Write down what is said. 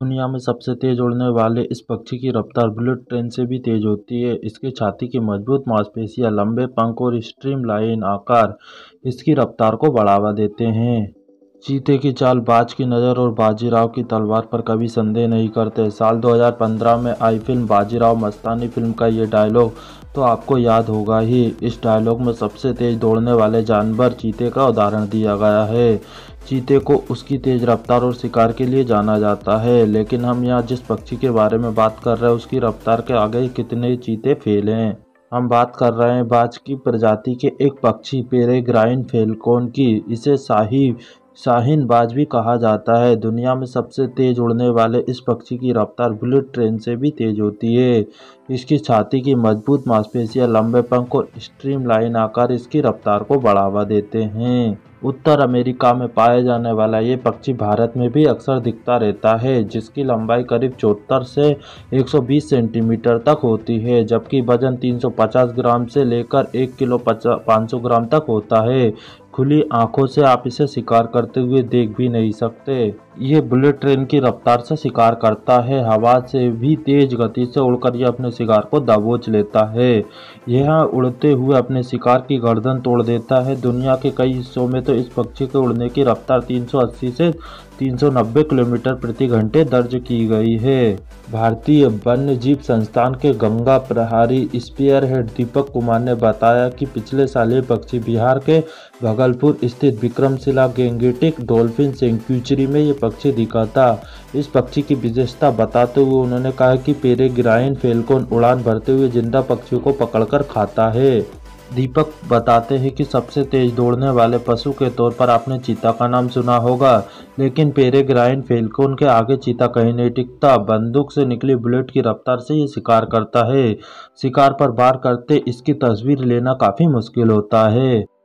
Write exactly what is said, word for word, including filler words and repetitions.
दुनिया में सबसे तेज उड़ने वाले इस पक्षी की रफ्तार बुलेट ट्रेन से भी तेज होती है। इसके छाती की मजबूत मांसपेशियां, लंबे पंख और स्ट्रीमलाइन आकार इसकी रफ्तार को बढ़ावा देते हैं। चीते की चाल, बाज की नज़र और बाजीराव की तलवार पर कभी संदेह नहीं करते। साल दो हज़ार पंद्रह में आई फिल्म बाजीराव मस्तानी फिल्म का ये डायलॉग तो आपको याद होगा ही। इस डायलॉग में सबसे तेज दौड़ने वाले जानवर चीते का उदाहरण दिया गया है। चीते को उसकी तेज रफ्तार और शिकार के लिए जाना जाता है, लेकिन हम यहाँ जिस पक्षी के बारे में बात कर रहे हैं उसकी रफ्तार के आगे कितने चीते फेल हैं। हम बात कर रहे हैं बाज की प्रजाति के एक पक्षी पेरेग्राइन फैल्कोन की। इसे शाही शाहीन बाज भी कहा जाता है। दुनिया में सबसे तेज उड़ने वाले इस पक्षी की रफ्तार बुलेट ट्रेन से भी तेज होती है। इसकी छाती की मजबूत मांसपेशियां, लंबे पंख और स्ट्रीमलाइन आकार इसकी रफ्तार को बढ़ावा देते हैं। उत्तर अमेरिका में पाया जाने वाला ये पक्षी भारत में भी अक्सर दिखता रहता है, जिसकी लंबाई करीब चौहत्तर से एक सौ बीस सेंटीमीटर तक होती है, जबकि वजन तीन सौ पचास ग्राम से लेकर एक किलो पाँच सौ ग्राम तक होता है। खुली आंखों से आप इसे शिकार करते हुए देख भी नहीं सकते। ये बुलेट ट्रेन की रफ्तार से शिकार करता है। हवा से भी तेज गति से उड़कर यह अपने शिकार को दबोच लेता है। यह उड़ते हुए अपने शिकार की गर्दन तोड़ देता है। दुनिया के कई हिस्सों में तो इस पक्षी के उड़ने की रफ्तार तीन सौ अस्सी से तीन सौ नब्बे किलोमीटर प्रति घंटे दर्ज की गई है। भारतीय वन्य जीव संस्थान के गंगा प्रहरी स्पीयर हेड दीपक कुमार ने बताया कि पिछले साल ये पक्षी बिहार के भागलपुर स्थित विक्रमशिला गैंगेटिक डॉल्फिन सेंक्चुरी में ये पक्षी दिखा था। इस पक्षी की विशेषता बताते हुए उन्होंने कहा कि पेरेग्राइन फैल्कोन उड़ान भरते हुए जिंदा पक्षियों को पकड़कर खाता है। दीपक बताते हैं कि सबसे तेज दौड़ने वाले पशु के तौर पर आपने चीता का नाम सुना होगा, लेकिन पेरेग्राइन फैल्कोन के आगे चीता कहीं नहीं टिकता। बंदूक से निकली बुलेट की रफ्तार से ये शिकार करता है। शिकार पर वार करते इसकी तस्वीर लेना काफी मुश्किल होता है।